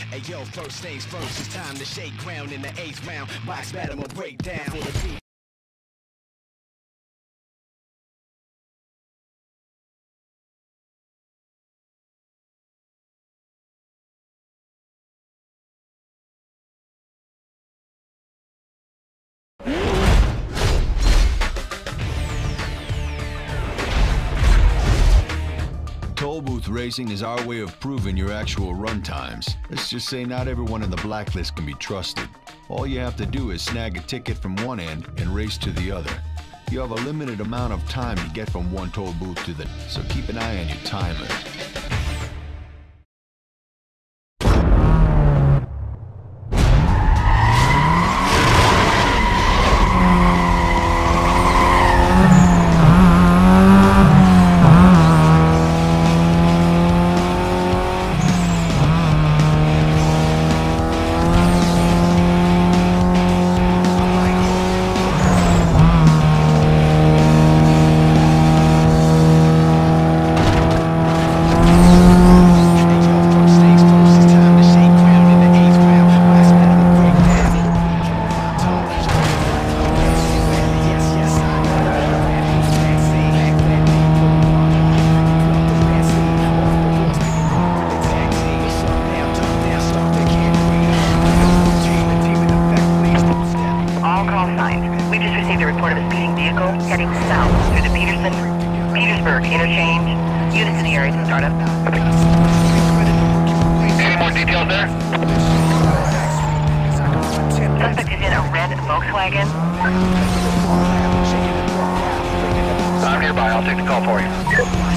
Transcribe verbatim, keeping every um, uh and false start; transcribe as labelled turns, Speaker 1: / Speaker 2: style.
Speaker 1: Hey yo, first things first, it's time to shake ground in the eighth round. Box battle will break down for the beat.
Speaker 2: Toll booth racing is our way of proving your actual run times. Let's just say not everyone in the blacklist can be trusted. All you have to do is snag a ticket from one end and race to the other. You have a limited amount of time to get from one toll booth to the, so keep an eye on your timer.
Speaker 3: Heading south through the Peterson, Petersburg interchange, Unison area to start up.
Speaker 4: Any more details there?
Speaker 3: Suspect is in a red Volkswagen.
Speaker 4: I'm nearby. I'll take the call for you.